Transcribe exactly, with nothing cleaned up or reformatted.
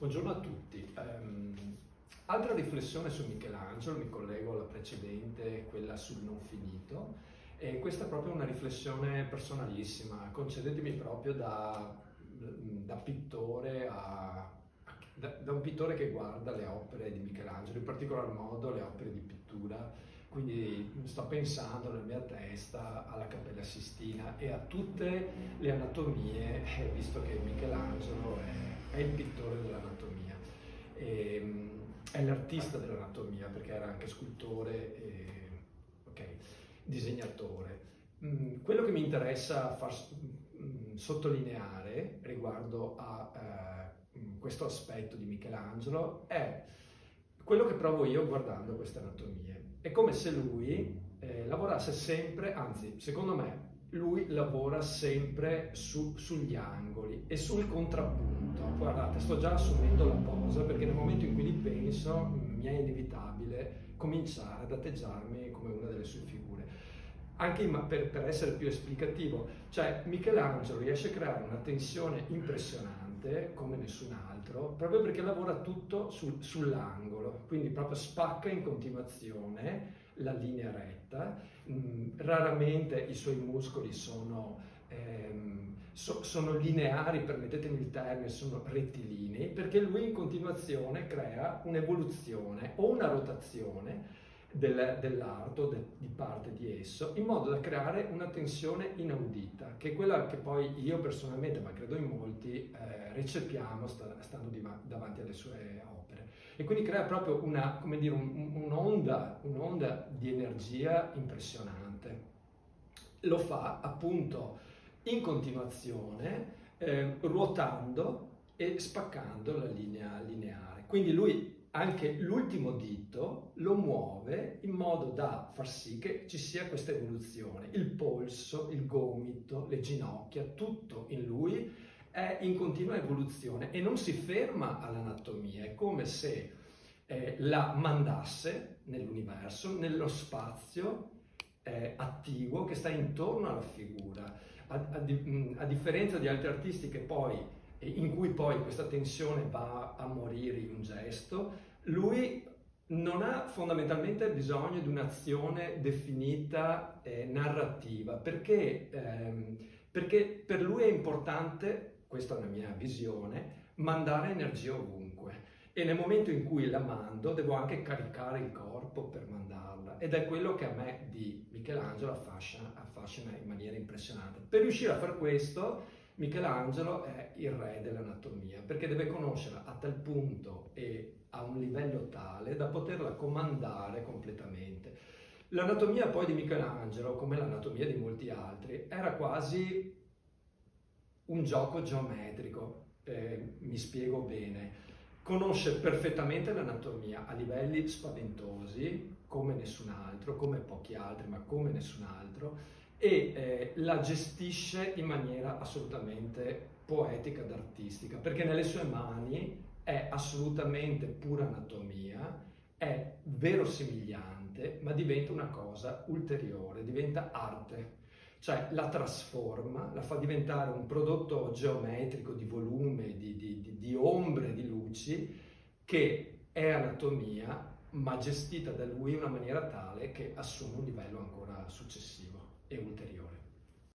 Buongiorno a tutti. Um, altra riflessione su Michelangelo, mi collego alla precedente, quella sul non finito, e questa è proprio una riflessione personalissima, concedetemi proprio da, da pittore a, da, da un pittore che guarda le opere di Michelangelo, in particolar modo le opere di pittura. Quindi sto pensando nella mia testa alla Cappella Sistina e a tutte le anatomie, visto che Michelangelo è, è il pittore dell'anatomia, è l'artista dell'anatomia perché era anche scultore e okay, disegnatore. Quello che mi interessa far sottolineare riguardo a eh, questo aspetto di Michelangelo è quello che provo io guardando queste anatomie. È come se lui eh, lavorasse sempre, anzi, secondo me, lui lavora sempre su, sugli angoli e sul contrappunto. Guardate, sto già assumendo la posa perché nel momento in cui li penso mi è inevitabile cominciare ad atteggiarmi come una delle sue figure. Anche in, per, per essere più esplicativo, cioè Michelangelo riesce a creare una tensione impressionante come nessun altro, proprio perché lavora tutto sul, sull'angolo, quindi proprio spacca in continuazione la linea retta. Mm, raramente i suoi muscoli sono, ehm, so, sono lineari, permettetemi il termine, sono rettilinei, perché lui in continuazione crea un'evoluzione o una rotazione Del, dell'arto, de, di parte di esso, in modo da creare una tensione inaudita, che è quella che poi io personalmente, ma credo in molti, eh, recepiamo sta, stando di, davanti alle sue opere. E quindi crea proprio una, come dire, un, un'onda, un'onda di energia impressionante. Lo fa appunto in continuazione, eh, ruotando e spaccando la linea lineare. Quindi lui anche l'ultimo dito lo muove in modo da far sì che ci sia questa evoluzione. Il polso, il gomito, le ginocchia, tutto in lui è in continua evoluzione e non si ferma all'anatomia. È come se eh, la mandasse nell'universo, nello spazio eh, attivo che sta intorno alla figura. A, a, a differenza di altri artisti che poi in cui poi questa tensione va a morire in un gesto, lui non ha fondamentalmente bisogno di un'azione definita eh, narrativa, perché, ehm, perché per lui è importante, questa è una mia visione, mandare energia ovunque. E nel momento in cui la mando devo anche caricare il corpo per mandarla, ed è quello che a me di Michelangelo affascina, affascina in maniera impressionante. Per riuscire a fare questo Michelangelo è il re dell'anatomia, perché deve conoscerla a tal punto e a un livello tale da poterla comandare completamente. L'anatomia poi di Michelangelo, come l'anatomia di molti altri, era quasi un gioco geometrico, eh, mi spiego bene. Conosce perfettamente l'anatomia a livelli spaventosi, come nessun altro, come pochi altri, ma come nessun altro, e eh, la gestisce in maniera assolutamente poetica ed artistica, perché nelle sue mani è assolutamente pura anatomia, è verosimigliante, ma diventa una cosa ulteriore, diventa arte. Cioè la trasforma, la fa diventare un prodotto geometrico di volume, di, di, di, di ombre, di luci, che è anatomia, ma gestita da lui in una maniera tale che assume un livello ancora successivo e ulteriore.